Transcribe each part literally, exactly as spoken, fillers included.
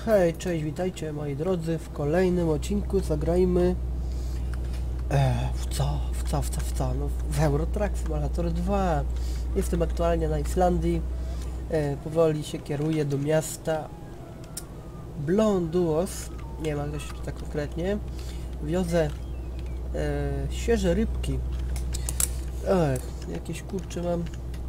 Hej, cześć, witajcie moi drodzy, w kolejnym odcinku zagrajmy e, w co, w co, w co, w co, no w Euro Truck Simulator dwa. Jestem aktualnie na Islandii, e, powoli się kieruję do miasta Blönduós, nie wiem jak to się czyta konkretnie, wiozę e, świeże rybki. Ech, jakieś kurcze mam.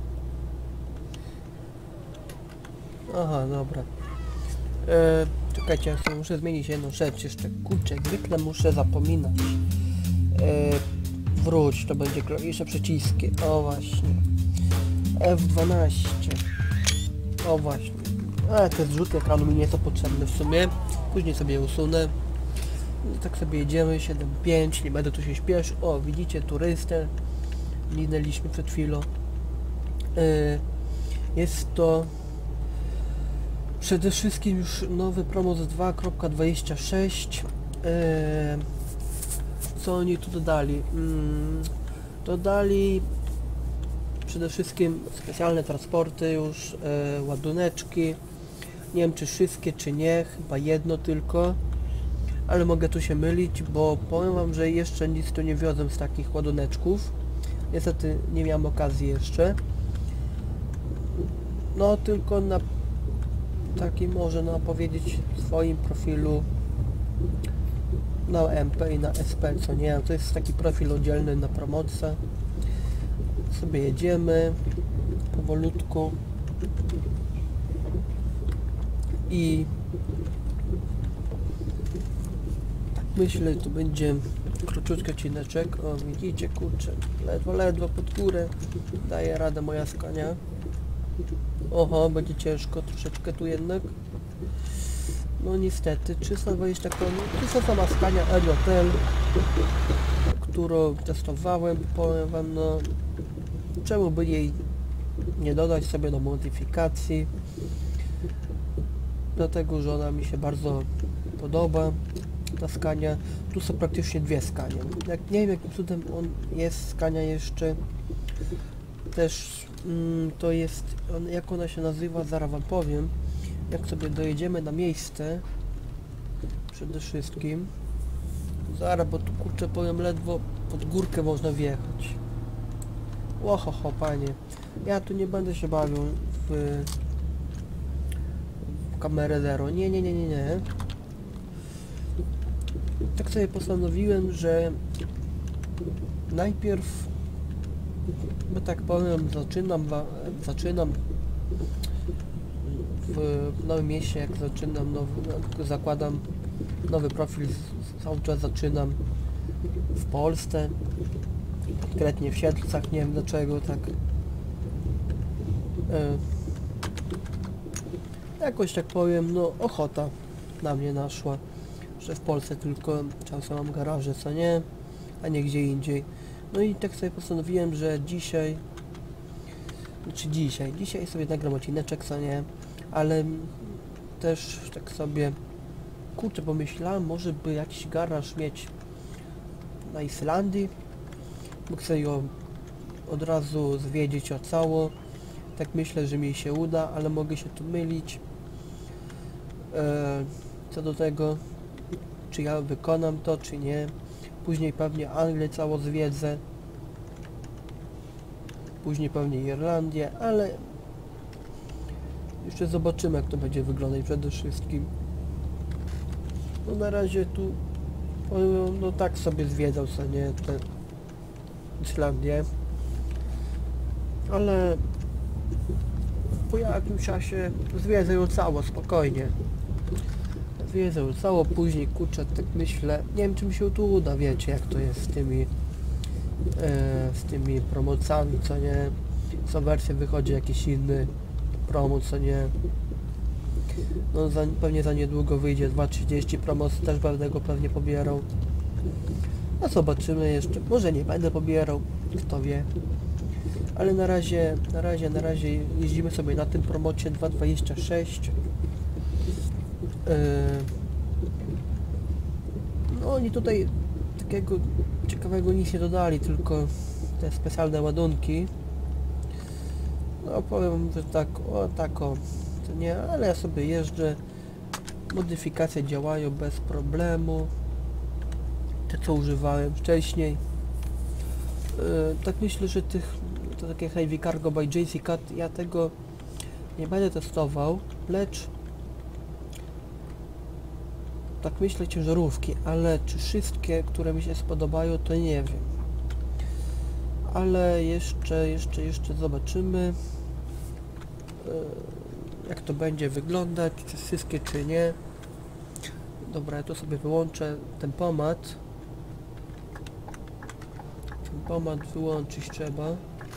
Aha, dobra. E, czekajcie, ja sobie muszę zmienić jedną rzecz jeszcze. Kurczę, jak zwykle muszę zapominać. E, wróć, to będzie jeszcze przyciski. O właśnie. F dwanaście. O właśnie. A te zrzuty ekranu mi nie są potrzebne w sumie. Później sobie je usunę. I tak sobie jedziemy. siedem pięć. Nie będę tu się śpieszył. O, widzicie turystę. Minęliśmy przed chwilą. E, jest to przede wszystkim już nowy Promos dwa kropka dwadzieścia sześć. Eee, co oni tu dodali? Mm, dodali przede wszystkim specjalne transporty już, e, ładuneczki. Nie wiem czy wszystkie czy nie, chyba jedno tylko. Ale mogę tu się mylić, bo powiem wam, że jeszcze nic tu nie wiozłem z takich ładuneczków. Niestety nie miałem okazji jeszcze. No tylko na taki może no, powiedzieć w swoim profilu na M P i na S P, co nie, to jest taki profil oddzielny na promocję. Sobie jedziemy powolutku i tak myślę, to będzie króciutki odcineczek. O, widzicie, kurczę, ledwo, ledwo pod górę daje radę moja Scania. Oho, będzie ciężko troszeczkę tu jednak. No niestety, trzysta dwadzieścia koni. To jest ta sama Scania Eliotel, którą testowałem. Powiem wam, no czemu by jej nie dodać sobie do modyfikacji. Dlatego, że ona mi się bardzo podoba, ta Scania. Tu są praktycznie dwie Scanie. Jak nie wiem jakim cudem on jest Scania jeszcze też mm, to jest, on, jak ona się nazywa, zaraz wam powiem, jak sobie dojedziemy na miejsce, przede wszystkim, zaraz, bo tu kurczę powiem, ledwo pod górkę można wjechać. Łohoho, panie, ja tu nie będę się bawił w, w kamerę zero, nie, nie, nie, nie, nie. Tak sobie postanowiłem, że najpierw, bo tak powiem, zaczynam, zaczynam w nowym mieście, jak zaczynam nowy, zakładam nowy profil, cały czas zaczynam w Polsce, konkretnie w Siedlcach, nie wiem dlaczego tak. E, jakoś tak powiem, no ochota na mnie naszła, że w Polsce tylko czasem mam garaże, co nie, a nie gdzie indziej. No i tak sobie postanowiłem, że dzisiaj, czy dzisiaj, dzisiaj sobie nagram odcineczek, co nie, ale też tak sobie, kurczę, pomyślałem, może by jakiś garaż mieć na Islandii, mógł sobie ją od razu zwiedzić o cało, tak myślę, że mi się uda, ale mogę się tu mylić. Eee, co do tego, czy ja wykonam to, czy nie. Później pewnie Anglię cało zwiedzę. Później pewnie Irlandię, ale jeszcze zobaczymy jak to będzie wyglądać przede wszystkim. No na razie tu no tak sobie zwiedzał co nie tę Islandię. Ale po jakimś czasie zwiedzę ją cało, spokojnie. Zwiedzę ją cało, później kurczę, tak myślę, nie wiem czy mi się tu uda, wiecie jak to jest z tymi e, z tymi promocjami, co nie, co wersję wychodzi jakiś inny promo, co nie, no za, pewnie za niedługo wyjdzie dwa trzydzieści promoc, też będę go pewnie pobierał, a zobaczymy jeszcze, może nie będę pobierał, kto wie, ale na razie, na razie, na razie jeździmy sobie na tym promocie dwa dwadzieścia sześć. No oni tutaj takiego ciekawego nic nie dodali, tylko te specjalne ładunki. No powiem, że tak, o tak o, to nie, ale ja sobie jeżdżę Modyfikacje działają bez problemu. Te co używałem wcześniej. Yy, tak myślę, że tych, to takie Heavy Cargo by J C Cat, ja tego nie będę testował, lecz tak myślę ciężarówki, ale czy wszystkie, które mi się spodobają, to nie wiem. Ale jeszcze, jeszcze, jeszcze zobaczymy, yy, jak to będzie wyglądać, czy wszystkie, czy nie. Dobra, ja to sobie wyłączę tempomat. Tempomat wyłączyć trzeba.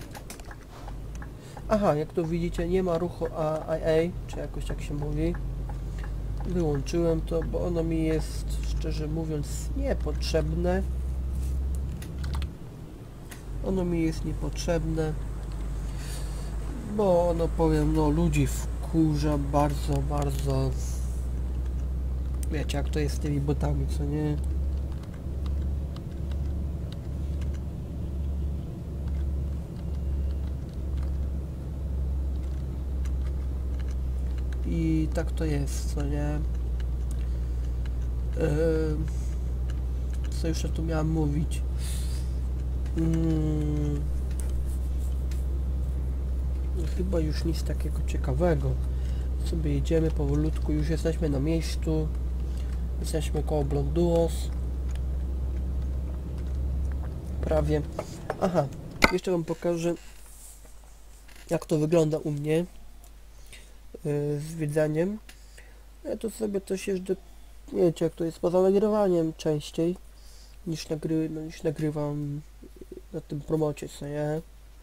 Aha, jak to widzicie, nie ma ruchu A I A, czy jakoś tak się mówi. Wyłączyłem to, bo ono mi jest, szczerze mówiąc, niepotrzebne. Ono mi jest niepotrzebne, bo ono, powiem, no ludzi wkurza bardzo, bardzo. Wiecie, jak to jest z tymi botami, co nie? I tak to jest, co nie? Yy, co jeszcze tu miałem mówić? Yy, chyba już nic takiego ciekawego. Sobie jedziemy powolutku, już jesteśmy na miejscu. Jesteśmy koło Blonduos. Prawie. Aha, jeszcze wam pokażę, jak to wygląda u mnie yy, z wiedzeniem. Ja tu sobie też jeżdżę, wiecie, jak to jest poza nagrywaniem częściej niż, nagry, no, niż nagrywam na tym promocie, co nie?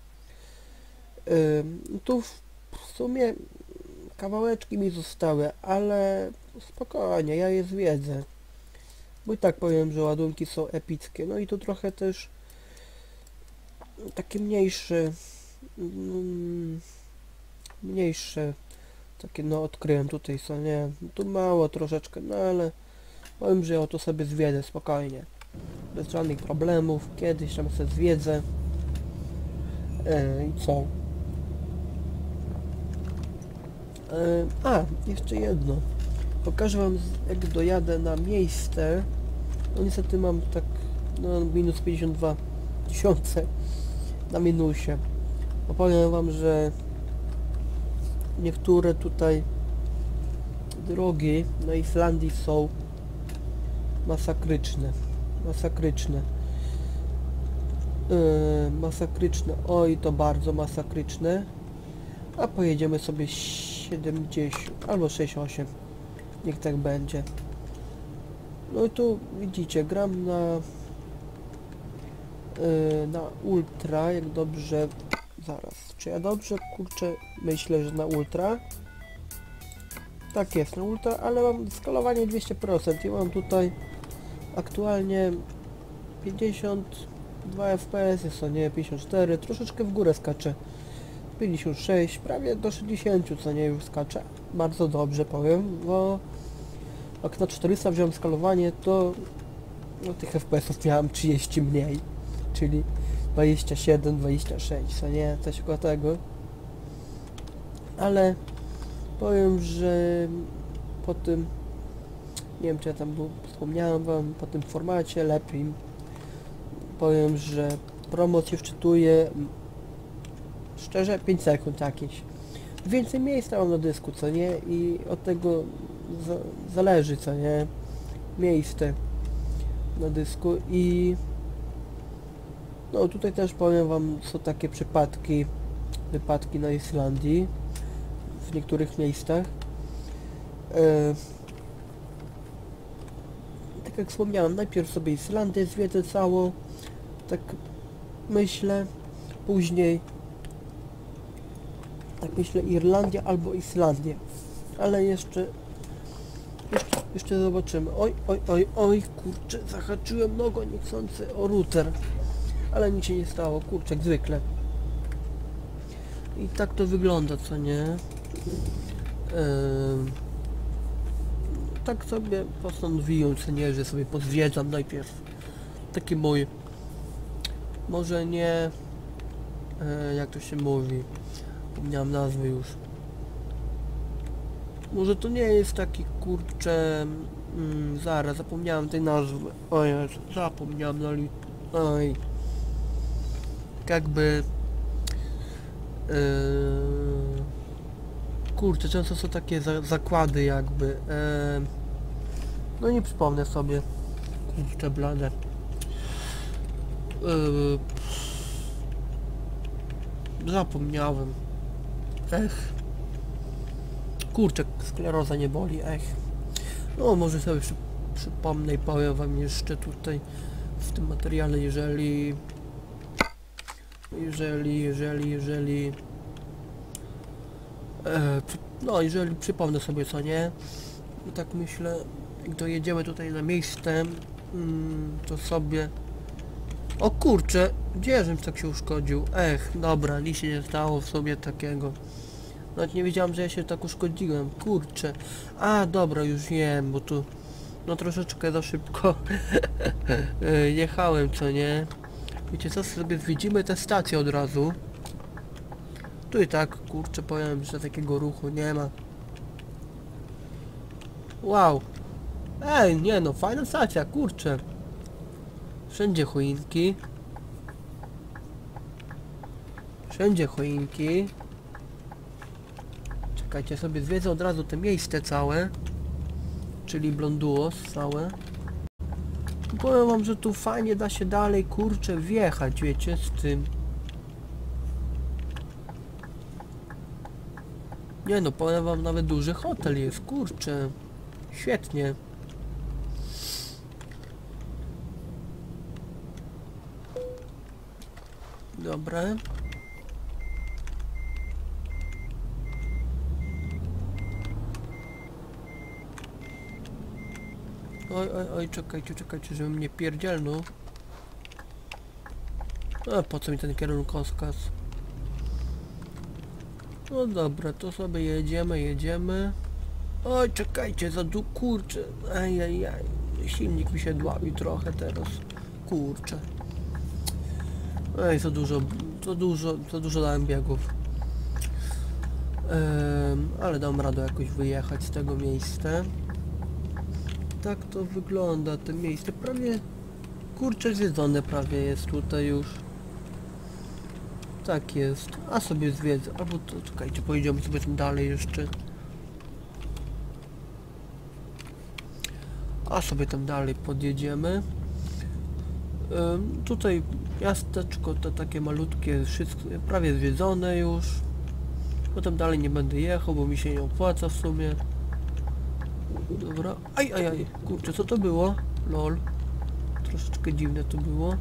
Yy, tu w, w sumie kawałeczki mi zostały, ale spokojnie, ja je zwiedzę. Bo i tak powiem, że ładunki są epickie. No i tu trochę też takie mniejsze, mm, mniejsze, takie no odkryłem tutaj, co nie? Tu mało troszeczkę, no ale powiem, że ja to sobie zwiedzę spokojnie. Bez żadnych problemów, kiedyś tam sobie zwiedzę. E, I co? E, a, jeszcze jedno. Pokażę wam, jak dojadę na miejsce. No niestety mam tak, no minus pięćdziesiąt dwa tysiące na minusie. Opowiem wam, że niektóre tutaj drogi na Islandii są masakryczne. Masakryczne. Yy, masakryczne. Oj, to bardzo masakryczne. A pojedziemy sobie siedemdziesiąt albo sześćdziesiąt osiem. Niech tak będzie. No i tu widzicie, gram na yy, na ultra, jak dobrze, zaraz, czy ja dobrze, kurczę, myślę, że na ultra. Tak jest, na ultra, ale mam skalowanie dwieście procent i mam tutaj aktualnie pięćdziesiąt dwa F P S, co nie, pięćdziesiąt cztery, troszeczkę w górę skaczę. pięćdziesiąt sześć, prawie do sześćdziesięciu, co nie, już skaczę. Bardzo dobrze powiem, bo jak na czterysta wziąłem skalowanie, to no, tych F P S-ów miałem trzydzieści mniej, czyli dwadzieścia siedem, dwadzieścia sześć, co nie, coś koło tego. Ale powiem, że po tym, nie wiem czy ja tam był, wspomniałem wam, po tym formacie lepiej. Powiem, że promocję wczytuję szczerze pięć sekund jakieś. Więcej miejsca mam na dysku, co nie? I od tego za zależy, co nie? Miejsce na dysku i no tutaj też powiem wam, są takie przypadki, wypadki na Islandii w niektórych miejscach. E, tak jak wspomniałem, najpierw sobie Islandię zwiedzę całą, tak myślę, później tak myślę Irlandia albo Islandia, ale jeszcze jeszcze, jeszcze zobaczymy. Oj, oj, oj, oj, kurczę, zahaczyłem nogą niechcący o router, ale nic się nie stało, kurczę, jak zwykle. I tak to wygląda, co nie? Yy, tak sobie postanowiłem, co nie, że sobie pozwiedzam najpierw. Taki mój, może nie, yy, jak to się mówi, miałem nazwę już. Może to nie jest taki kurczę... Mm, zaraz, zapomniałem tej nazwy. O Jezu, zapomniałem na lit... Oj. Jakby... Yy... Kurczę, często są takie za zakłady jakby. Yy... No nie przypomnę sobie. Kurczę blade. Yy... Zapomniałem. Ech. Kurczę, skleroza nie boli, ech. No może sobie przy, przypomnę i powiem wam jeszcze tutaj w tym materiale, jeżeli... Jeżeli, jeżeli, jeżeli... E, no jeżeli przypomnę sobie co nie, no tak myślę, jak dojedziemy tutaj na miejsce, mm, to sobie... O kurczę, gdzie żebym tak się uszkodził? Ech, dobra, nic się nie stało w sobie takiego. Nawet nie wiedziałem, że ja się tak uszkodziłem, kurczę. A, dobra, już wiem, bo tu... No troszeczkę za szybko jechałem, co nie? Wiecie co, sobie widzimy tę stację od razu. Tu i tak, kurczę, powiem, że takiego ruchu nie ma. Wow. Ej, nie no, fajna stacja, kurczę. Wszędzie choinki. Wszędzie choinki. Czekajcie, sobie zwiedzę od razu te miejsce całe. Czyli Blonduos całe. Powiem wam, że tu fajnie da się dalej, kurczę, wjechać, wiecie, z tym. Nie no, powiem wam, nawet duży hotel jest, kurczę. Świetnie. Dobra. Oj, oj, oj, czekajcie, czekajcie, żebym nie pierdzielnął. A po co mi ten kierunkowskaz? No dobra, to sobie jedziemy, jedziemy. Oj, czekajcie, za du... kurczę. Ajajaj, silnik mi się dławi trochę teraz. Kurczę. Ej, za dużo, za dużo, za dużo dałem biegów. Ehm, ale dam radę jakoś wyjechać z tego miejsca. Tak to wygląda, to miejsce prawie, kurczę, zwiedzone prawie jest tutaj już. Tak jest, a sobie zwiedzę, albo to, czekajcie, pojedziemy sobie tam dalej jeszcze. A sobie tam dalej podjedziemy. Ym, tutaj miasteczko to takie malutkie, wszystko prawie zwiedzone już. Potem dalej nie będę jechał, bo mi się nie opłaca w sumie. Dobra, aj, aj, aj, kurczę, co to było? Lol. Troszeczkę dziwne to było.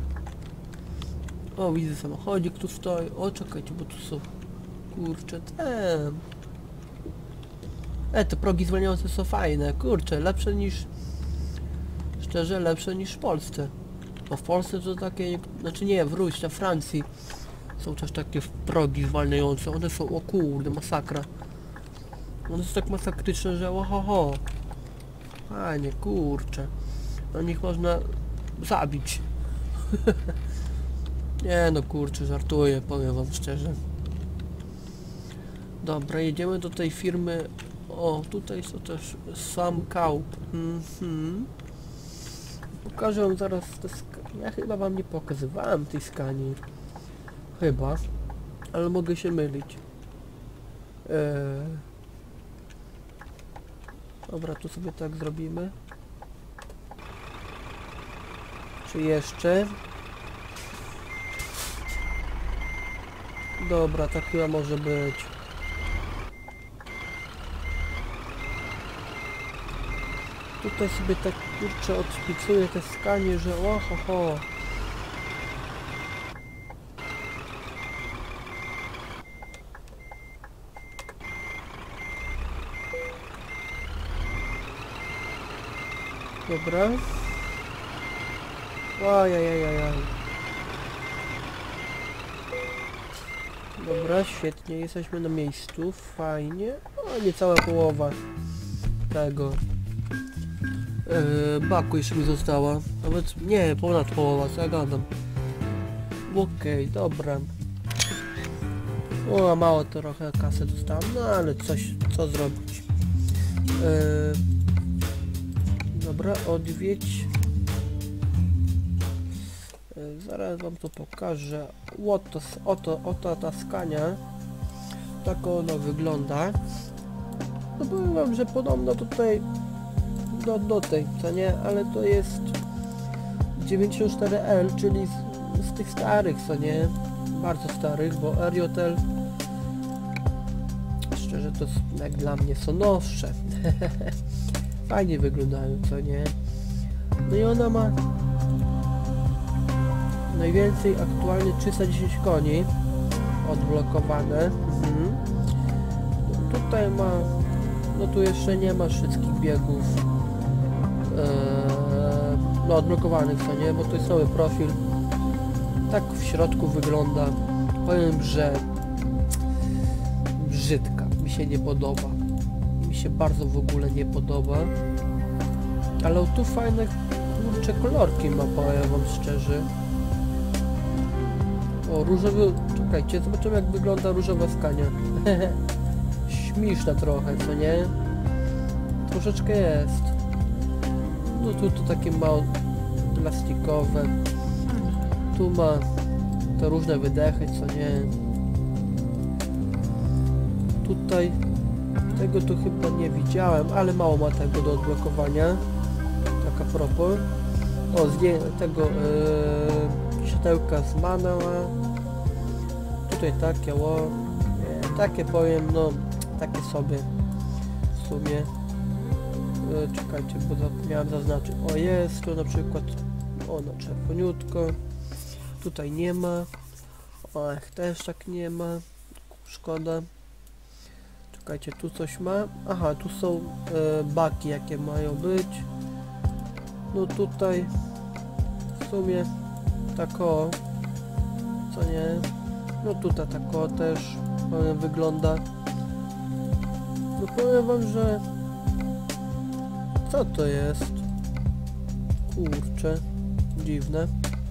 O, widzę samochodzik tu stoi. O, czekajcie, bo tu są... Kurczę, ten... E, te progi zwalniające są fajne, kurczę, lepsze niż... Szczerze, lepsze niż w Polsce. Bo w Polsce to takie... Znaczy nie, wróć, na Francji są też takie progi zwalniające. One są, o kurde, masakra. One są tak masakryczne, że ohoho. Fajnie, kurczę. Na nich można zabić. Nie no, kurczę, żartuję, powiem wam szczerze. Dobra, jedziemy do tej firmy. O, tutaj są też Sam Kaup. Mhm. Pokażę wam zaraz te sk- Ja chyba wam nie pokazywałem tej skani. Chyba. Ale mogę się mylić. Eee... Dobra, tu sobie tak zrobimy. Czy jeszcze? Dobra, tak chyba może być. Tutaj sobie tak, kurczę, odszpicuję te skanie, że oho ho. Dobra. Ojajajajaj. Dobra, świetnie, jesteśmy na miejscu, fajnie. O, niecała połowa tego yy, baku jeszcze mi została. Nawet nie, ponad połowa, co ja gadam. Okej, okay, dobra. O, mało trochę kasy dostałem, no ale coś, co zrobić. Dobra, odwiedź. Yy, zaraz wam to pokażę. Oto, oto, oto ta skania. Tak ona wygląda. No powiem wam, że podobno tutaj do, do tej, co nie? Ale to jest dziewięćdziesiąt cztery L, czyli z, z tych starych, co nie? Bardzo starych, bo R J L szczerze to jak dla mnie są nowsze. Fajnie wyglądają, co nie? No i ona ma najwięcej aktualnie trzysta dziesięć koni odblokowane. Mhm. No tutaj ma, no tu jeszcze nie ma wszystkich biegów eee, no odblokowanych, co nie? Bo to jest nowy profil. Tak w środku wygląda. Powiem, że brzydka. Mi się nie podoba. Mi się bardzo w ogóle nie podoba. Ale tu fajne kurcze kolorki ma, powiem wam szczerze. O, różowy... Czekajcie, zobaczymy jak wygląda różowa skania. Śmieszna trochę, co nie? Troszeczkę jest. No tu to takie mało plastikowe. Tu ma te różne wydechy, co nie? Tutaj tego tu chyba nie widziałem, ale mało ma tego do odblokowania. Tak a propos. O, zdję tego yy, światełka z mana. Tutaj takie, o, nie, takie powiem, no, takie sobie w sumie. Yy, czekajcie, bo zapomniałem zaznaczyć. O, jest tu na przykład, o, na czerwoniutko. Tutaj nie ma. Och, też tak nie ma. Szkoda. Czekajcie, tu coś ma. Aha, tu są e, baki, jakie mają być. No tutaj w sumie tak o, co nie? No tutaj tak o też powiem, wygląda. No powiem wam, że co to jest? Kurczę, dziwne.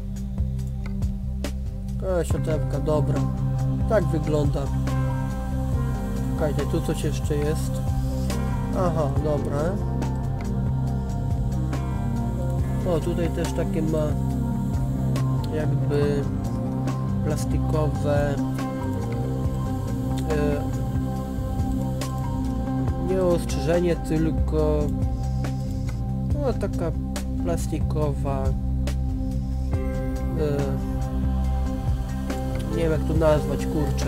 A, światełka, dobra. Tak wygląda. Czekajcie, tu coś jeszcze jest. Aha, dobra. O, tutaj też takie ma jakby plastikowe e, nie ostrzeżenie, tylko no taka plastikowa e, nie wiem jak to nazwać, kurczę.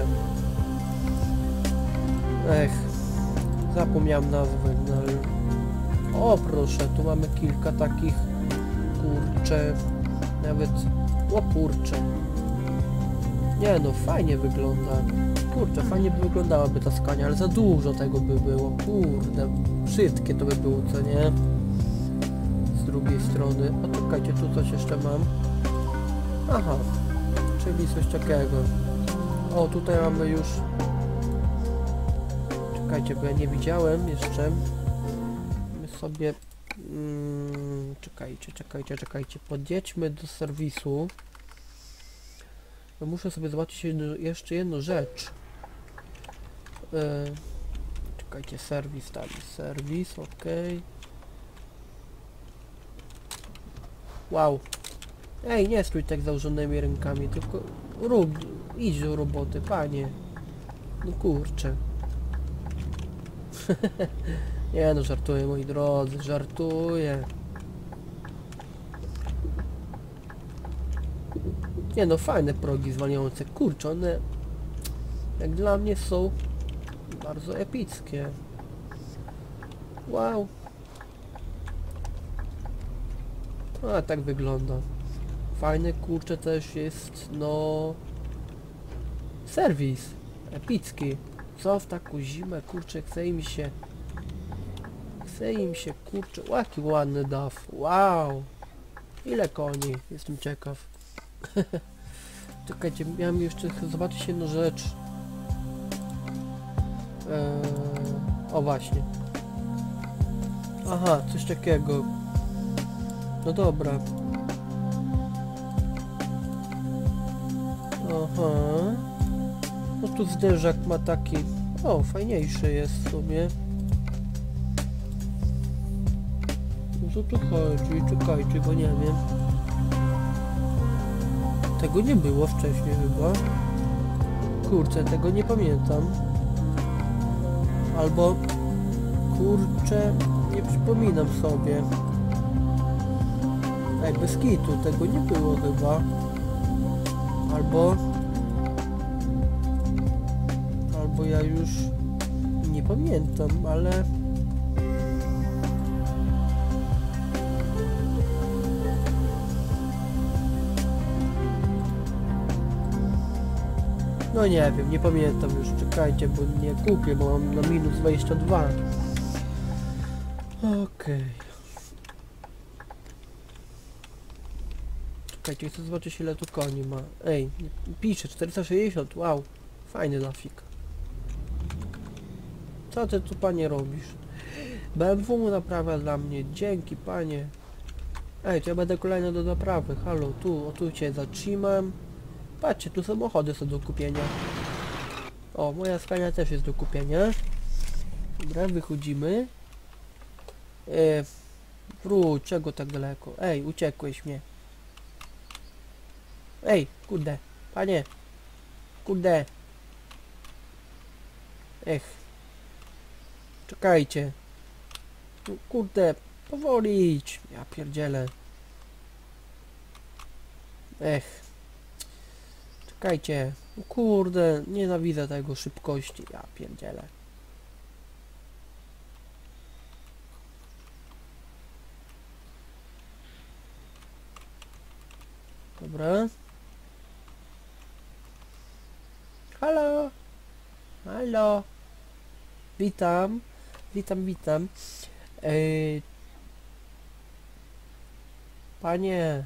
Ech, zapomniałem nazwy, no ale... O proszę, tu mamy kilka takich, kurczę, nawet, o kurczę. Nie no, fajnie wygląda. Kurczę, fajnie by wyglądałaby ta skania, ale za dużo tego by było, kurde, brzydkie to by było, co nie? Z drugiej strony, o czekajcie, tu coś jeszcze mam. Aha, czyli coś takiego. O, tutaj mamy już... Czekajcie, bo ja nie widziałem jeszcze. My sobie... Mm, czekajcie, czekajcie, czekajcie. Podjedźmy do serwisu. Ja muszę sobie zobaczyć jedno, jeszcze jedną rzecz. Yy, czekajcie, serwis, tam serwis, ok. Wow. Ej, nie stój tak założonymi rękami, tylko rób, idź do roboty, panie. No kurczę. Nie no, żartuję moi drodzy, żartuję. Nie no, fajne progi zwalniające, kurczę, one jak dla mnie są bardzo epickie. Wow. A tak wygląda. Fajny, kurczę, też jest, no... serwis epicki. Co w taką zimę, kurczę, chce im się... Chce im się, kurczę, jaki ładny daw. Wow! Ile koni? Jestem ciekaw. Czekajcie, miałem jeszcze zobaczyć jedną rzecz. Eee, o właśnie. Aha, coś takiego. No dobra. Aha. No tu zderzak ma taki... O, fajniejszy jest w sumie. co tu chodzi? Czekajcie, bo nie wiem. Tego nie było wcześniej chyba. Kurczę, tego nie pamiętam. Albo... Kurczę, nie przypominam sobie. Ej, bez kitu, tego nie było chyba. Albo... Albo ja już... Nie pamiętam, ale... No nie wiem, nie pamiętam już, czekajcie, bo nie kupię, bo mam na minus dwadzieścia dwa. Okej. Okay. Czekajcie, chcę zobaczyć ile tu koni ma. Ej, pisze czterysta sześćdziesiąt, wow, fajny lafik. Co ty tu, panie, robisz? B M W mu naprawia dla mnie, dzięki, panie. Ej, to ja będę kolejny do naprawy, halo, tu, o tu cię zatrzymam. Patrzcie, tu samochody są do kupienia. O, moja Scania też jest do kupienia. Dobra, wychodzimy. E, wróć, czego tak daleko? Ej, uciekłeś mnie. Ej, kurde, panie. Kurde. Ech. Czekajcie. Kurde, powoli idź. Ja pierdzielę. Ech. Czekajcie. Kurde, nienawidzę tego szybkości. Ja pierdzielę. Dobra. Halo. Halo. Witam. Witam, witam. Ej. Panie.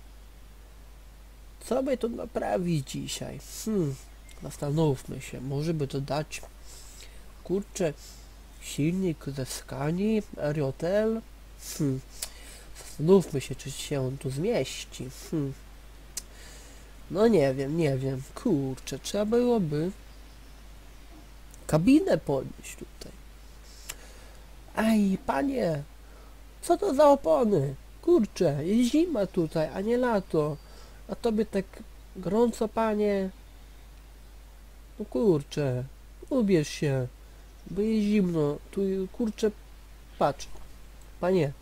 Co by tu naprawić dzisiaj? Hmm. Zastanówmy się. Może by to dać... Kurczę. Silnik ze Scanii. Ariotel. Hmm. Zastanówmy się, czy się on tu zmieści. Hmm. No nie wiem, nie wiem. Kurczę, trzeba byłoby kabinę podnieść tutaj. Ej, panie! Co to za opony? Kurczę, jest zima tutaj, a nie lato. A tobie tak gorąco, panie? No kurczę, ubierz się, bo jest zimno. Tu, kurczę, patrz. Panie.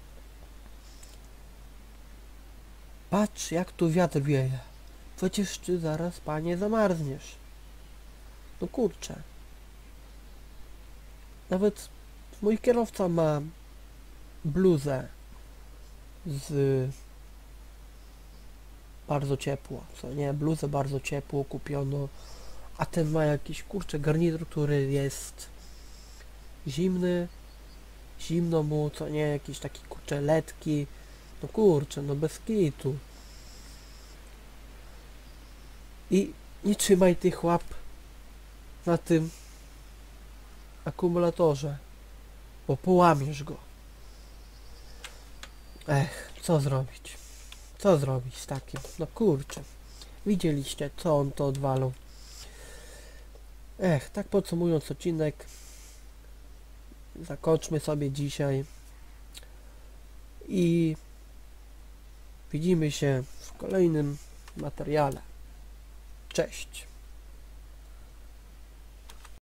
Patrz, jak tu wiatr wieje. Przecież ty zaraz, panie, zamarzniesz. No kurczę. Nawet mój kierowca ma bluzę z bardzo ciepło, co nie? Bluzę bardzo ciepło kupiono, a ten ma jakiś, kurczę, garnitur, który jest zimny, zimno mu, co nie? Jakiś taki, kurczę, letki. No kurczę, no bez kitu. I nie trzymaj tych łap na tym akumulatorze, bo połamiesz go. Ech, co zrobić? Co zrobić z takim? No kurczę. Widzieliście, co on to odwalał. Ech, tak podsumując odcinek, zakończmy sobie dzisiaj i widzimy się w kolejnym materiale. Cześć!